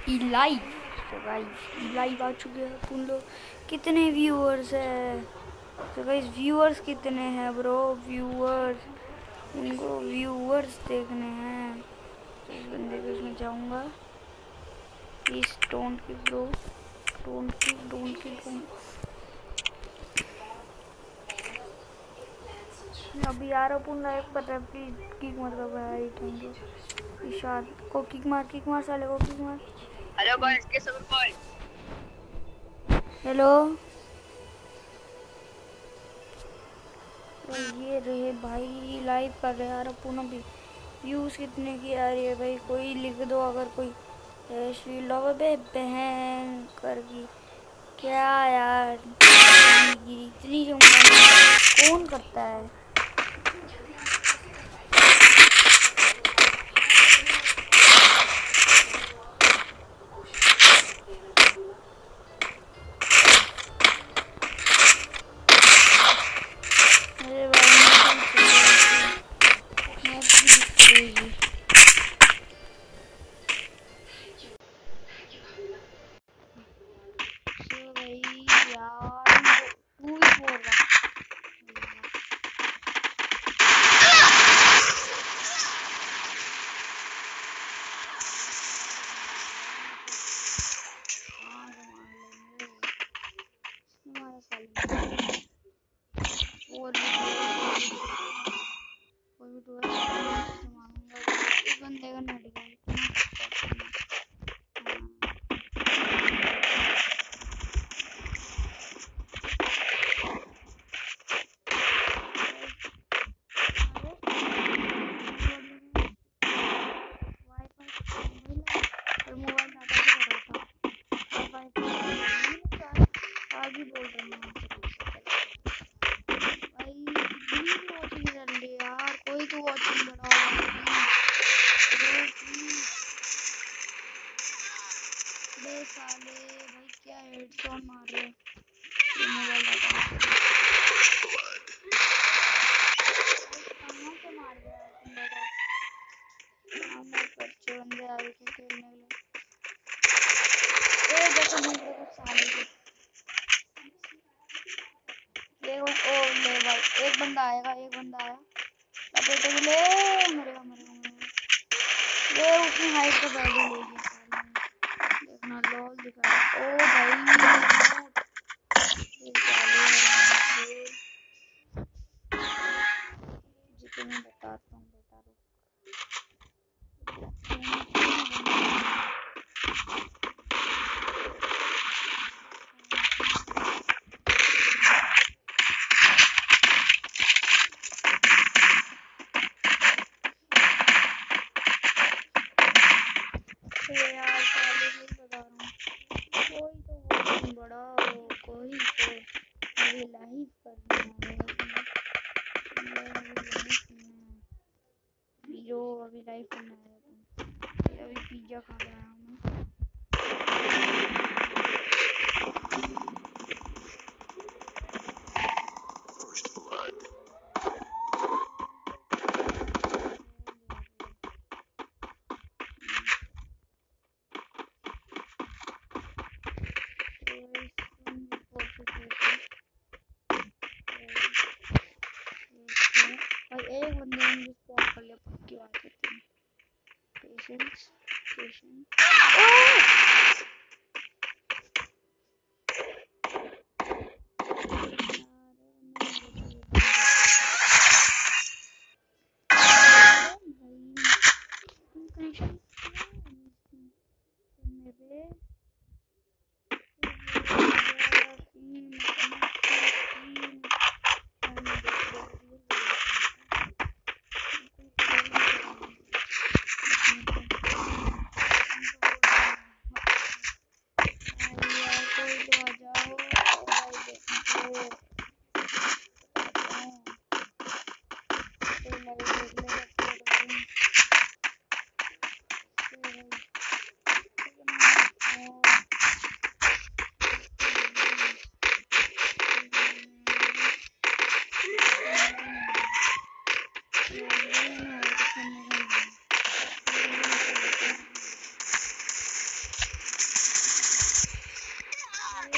Live. तो guys live आ चुके हैं तुम लोग। कितने व्यूअर्स है? तो गाइस व्यूअर्स कितने हैं ब्रो? व्यूअर्स, उनको व्यूअर्स देखने हैं। तो इस बंदे के उसमें जाऊंगा। Please don't kick bro, don't kick, don't kick. अभी यार अपन लाइव कर रहे हैं, प्लीज किक मत करो भाई। Thank you. इशाद को किक मार साले को किक मार। हेलो गाइस, कैसे हो भाई? हेलो, तो ये रहे भाई, लाइव कर रहे यार अपन अभी। व्यूज कितने की आ रही है भाई? कोई लिख दो अगर कोई शील्ड बे बहन कर की। क्या यार इतनी कौन करता है? अरे भाई मैं भी बंदे का नेट आगे बोल रही हूँ भाई। वॉचिंग कर ले यार, कोई तो वॉचिंग बढ़ाओ बे साले। भाई क्या हेडशॉट मार रहे मोबाइल डाटा कहाँ से मार दिया तुम बेटा? बच्चे बंदे आ रहे थे खेलने के लिए। देखो दूसरे को साले को ले भाई, एक बंदा आएगा, एक बंदा आया लपेटे के ले। मरेगा ये उसने हाइट का बैग ले लिया। देखना लॉल दिखा। ओ भाई जितने बताता हूँ बेटा रुक। यार साले नहीं बता रहा हूँ। कोई तो वो बड़ा हो, कोई तो अभी लाइव करना है। जो अभी लाइव करना है, अभी पिज्जा खा रहा हूँ। एक बंदे ने मुझे स्पॉट कर लिया, पक्की बात करती हूँ। पेशेंस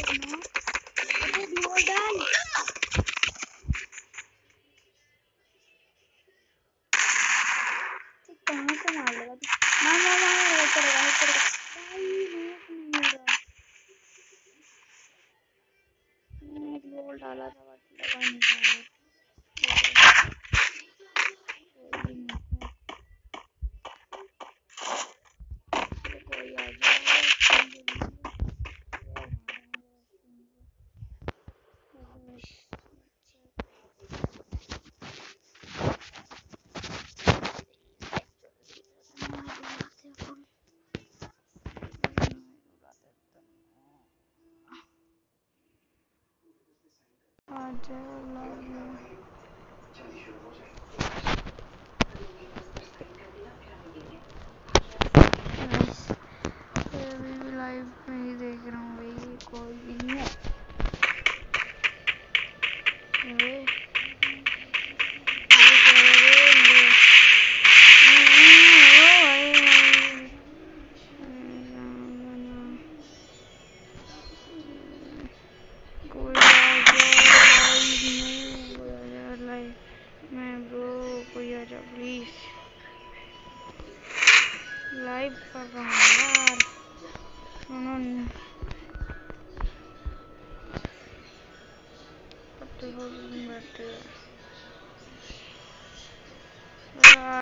कहाँ से मार लेगा तू? मार मार मार, करेगा करेगा भाई, नहीं हो रहा। मैंने एक बॉल डाला था बट लगा नहीं था। कोई आ जाए। लाइव में ही देख रहा हूँ भाई, कोई भी नहीं है। कोई आ जा प्लीज लाइव कर रहा हूँ यार। उन्होंने बैठे